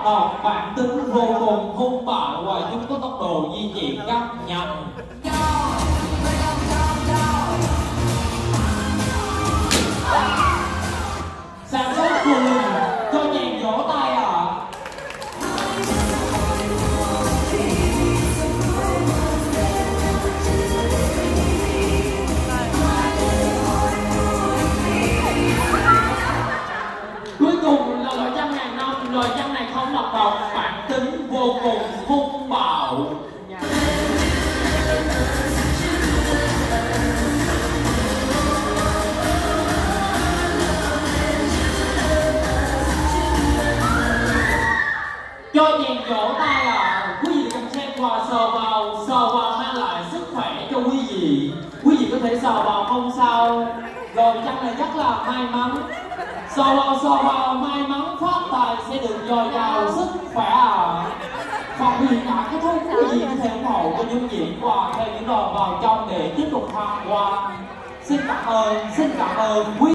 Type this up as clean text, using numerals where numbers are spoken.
độc, bản tính vô cùng hung bạo và chúng có tốc độ di chuyển rất nhanh. Sản xuất cùng cho nhạc vỗ tay ạ. Cuối cùng là loại chăn ngàn năm, loại chăn này không độc độc, bản tính vô cùng hung bạo. Cho nhạc vỗ tay ạ. Quý vị cùng xem qua sờ vào mang lại sức khỏe cho quý vị. Quý vị có thể sờ vào không sao. Rồi chăn này rất là may mắn. Sờ vào may mắn phát tài sẽ được dồi dào sức khỏe ạ. Và vì đã kết thúc, quý vị có thể ủng hộ cho những diễn quà thêm những đồ vào trong để tiếp tục tham quan. Xin cảm ơn quý